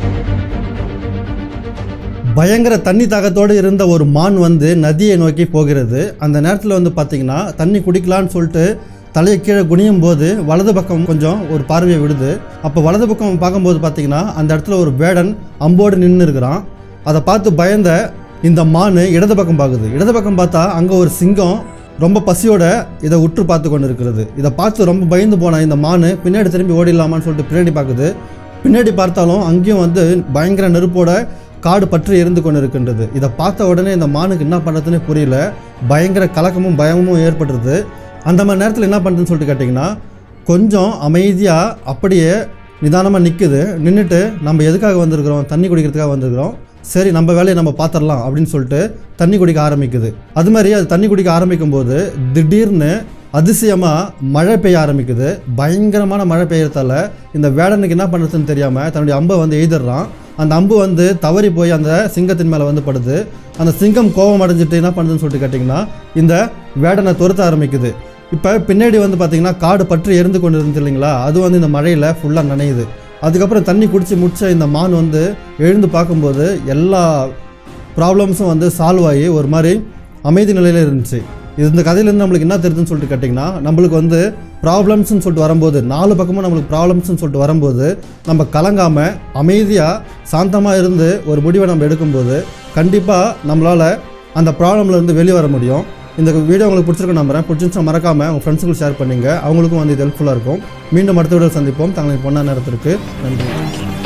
பயங்கர தண்ணி தாகத்தோடு இருந்த ஒரு மான் வந்து நதியை நோக்கி போகிறது. அந்த நேரத்தில் வந்து பார்த்திங்கன்னா தண்ணி குடிக்கலான்னு சொல்லிட்டு தலையை கீழே குனியும் போது வலது பக்கம் கொஞ்சம் ஒரு பார்வையை விடுது. அப்போ வலது பக்கம் பார்க்கும்போது பார்த்திங்கன்னா அந்த இடத்துல ஒரு வேடன் அம்போடு நின்று இருக்கிறான். அதை பார்த்து பயந்த இந்த மான் இடது பக்கம் பார்க்குது. இடது பக்கம் பார்த்தா அங்கே ஒரு சிங்கம் ரொம்ப பசியோட இதை உற்று பார்த்து கொண்டு இருக்கிறது. இதை பார்த்து ரொம்ப பயந்து போன இந்த மான் பின்னாடி திரும்பி ஓடிடலாமான்னு சொல்லிட்டு பின்னாடி பார்க்குது. பின்னாடி பார்த்தாலும் அங்கேயும் வந்து பயங்கர நெருப்போட காடு பற்றி எரிந்து கொண்டு இருக்கின்றது. இதை பார்த்த உடனே இந்த மானுக்கு என்ன பண்ணுறதுன்னு புரியல. பயங்கர கலக்கமும் பயமும் ஏற்பட்டுருது. அந்த மாதிரி நேரத்தில் என்ன பண்ணுறதுன்னு சொல்லிட்டு கேட்டிங்கன்னா கொஞ்சம் அமைதியாக அப்படியே நிதானமாக நிற்குது. நின்றுட்டு நம்ம எதுக்காக வந்திருக்கிறோம், தண்ணி குடிக்கிறதுக்காக வந்திருக்கிறோம், சரி நம்ம வேலையை நம்ம பார்த்துடலாம் அப்படின்னு சொல்லிட்டு தண்ணி குடிக்க ஆரம்பிக்குது. அது மாதிரி அது தண்ணி குடிக்க ஆரம்பிக்கும் போது திடீர்னு அதிசயமாக மழை பெய்ய ஆரம்பிக்குது. பயங்கரமான மழை பெய்யறதால இந்த வேடனுக்கு என்ன பண்ணுறதுன்னு தெரியாமல் தன்னுடைய அம்பை வந்து எய்திடுறான். அந்த அம்பு வந்து தவறி போய் அந்த சிங்கத்தின் மேலே வந்து படுது. அந்த சிங்கம் கோபம் அடைஞ்சிட்டு என்ன பண்ணுதுன்னு சொல்லிட்டு கேட்டிங்கன்னா இந்த வேடனை துரத்த ஆரம்பிக்குது. இப்போ பின்னாடி வந்து பார்த்திங்கன்னா காடு பற்றி எரிந்து கொண்டு இருந்துச்சு இல்லைங்களா, அது வந்து இந்த மழையில் ஃபுல்லாக நனையுது. அதுக்கப்புறம் தண்ணி குடித்து முடிச்ச இந்த மான் வந்து எழுந்து பார்க்கும்போது எல்லா ப்ராப்ளம்ஸும் வந்து சால்வ் ஆகி ஒரு மாதிரி அமைதி நிலையில் இருந்துச்சு. இந்த கதையிலேருந்து நம்மளுக்கு என்ன தெரியுதுன்னு சொல்லிட்டு கேட்டிங்கன்னா நம்மளுக்கு வந்து ப்ராப்ளம்ஸ்ன்னு சொல்லிட்டு வரும்போது 4 பக்கமும் நம்மளுக்கு ப்ராப்ளம்ஸ்ன்னு சொல்லிட்டு வரும்போது நம்ம கலங்காமல் அமைதியாக சாந்தமாக இருந்து ஒரு முடிவை நம்ம எடுக்கும்போது கண்டிப்பாக நம்மளால் அந்த ப்ராப்ளம்லேருந்து வெளியே வர முடியும். இந்த வீடியோ உங்களுக்கு பிடிச்சிருக்க நம்புறேன். பிடிச்சிருந்தா மறக்காமல் உங்கள் ஃப்ரெண்ட்ஸுக்கு ஷேர் பண்ணுங்கள். அவங்களுக்கும் வந்து இது ஹெல்ப்ஃபுல்லாக இருக்கும். மீண்டும் அடுத்த வீடியோ சந்திப்போம். தங்களின் பொன்னான நேரத்திற்கு நன்றி.